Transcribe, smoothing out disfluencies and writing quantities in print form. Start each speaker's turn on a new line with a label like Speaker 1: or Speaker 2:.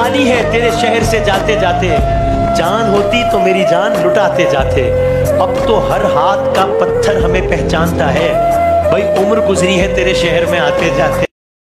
Speaker 1: खाली है तेरे शहर से जाते जाते, जान होती तो मेरी जान लुटाते जाते। अब तो हर हाथ का पत्थर हमें पहचानता है, भाई उम्र गुजरी है तेरे शहर में आते जाते।